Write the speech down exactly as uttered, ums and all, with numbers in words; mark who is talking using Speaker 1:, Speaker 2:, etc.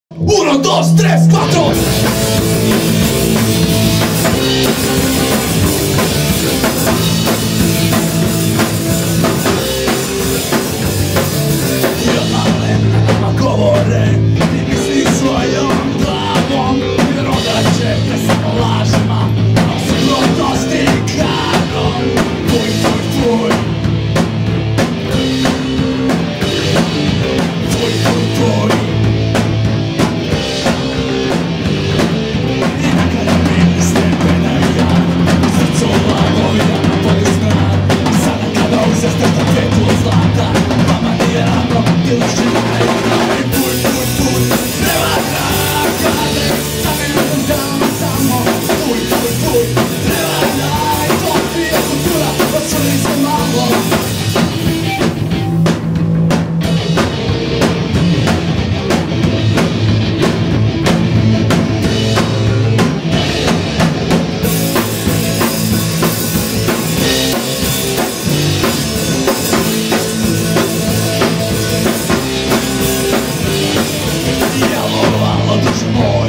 Speaker 1: Uno, dos, tres, cuatro. Nama govore i misli svojom glavom i rodaće te samo lažima, a suprotnosti karom. Fuj, fuj, fuj. Fuj, fuj, fuj. I na kada bili stepena ja, u srcu lagovina na polju sna. I sada kada uzeš tešta petu od zlata, vama nije ravno ti lažina i ona. I fuj, fuj, fuj, ne vatra kade, sami jednom dama samo. Fuj, fuj, fuj, ne vatra i to prije kultura, očuli se malo. Jelo, malo duže moje.